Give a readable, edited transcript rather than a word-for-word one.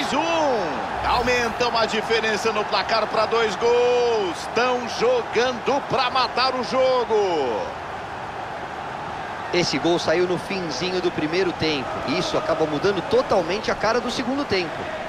Aumentam a diferença no placar para 2 gols. Estão jogando para matar o jogo. Esse gol saiu no finzinho do primeiro tempo. Isso acaba mudando totalmente a cara do segundo tempo.